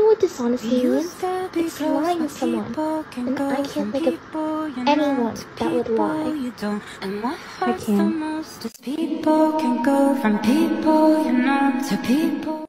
what dishonesty means? It's lying to someone, and I can't think of anyone that would lie. I can't. People can go from people you know to people